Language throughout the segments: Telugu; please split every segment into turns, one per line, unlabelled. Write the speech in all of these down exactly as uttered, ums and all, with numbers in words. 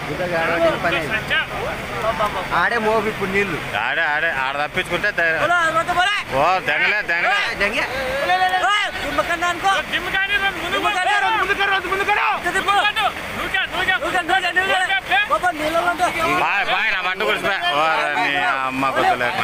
ఆడే మోపు ఇప్పుడు నీళ్ళు
ఆడే ఆడే ఆడ తప్పించుకుంటే ఓ దెంగలే దెంగలే బాయ్ బాయ్ నా మట్టు కురిసిపోయా అమ్మ కొత్తలేక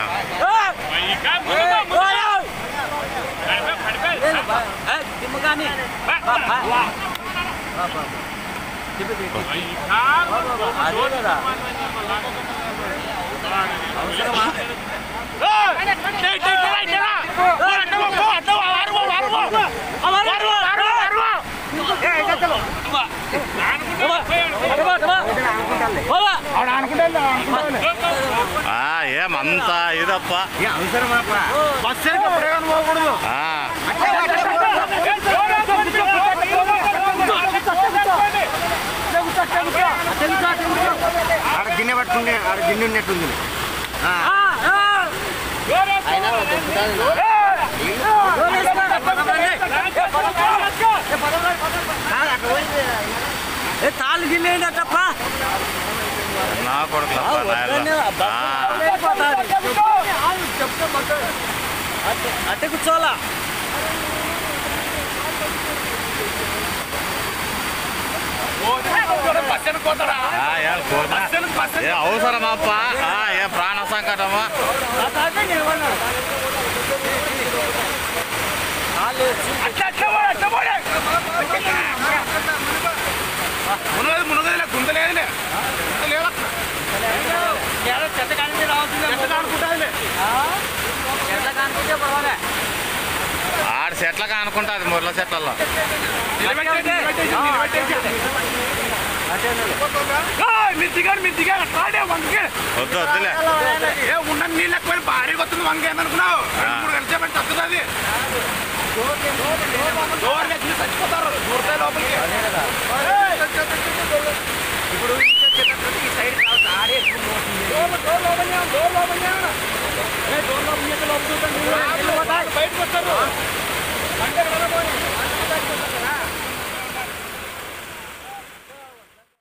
ఏమంతా ఇదప్ప
బస్సు పోకూడదు ఆడ గిన్నె పట్టుకుంటే ఆడ గిన్నె ఉన్నట్టుంది తాళ్ళు గిన్నె తప్ప
నా కొడుకు
అట్టే కూర్చోవాలా
అవసరమప్ప ఏ ప్రాణ సంకటమా
మునగదు మునగదులే గుంతలేదులే చెత్త కానించి రావాల్సిందే చెత్త కానుకుంటే పర్వాలే
ఆడ చెట్ల కానుకుంటుంది ముర్ల చెట్లలో వద్దు వద్దులే
ఏ ఉన్న నీళ్ళు ఎక్కువ భారీగా వస్తుంది వంక ఏమనుకున్నావు మూడు గంటల సేపు తగ్గుతుంది చచ్చిపోతారు దూరతాయి లోపలికి ఇప్పుడు ఈ సైడ్ బయటకు వస్తారు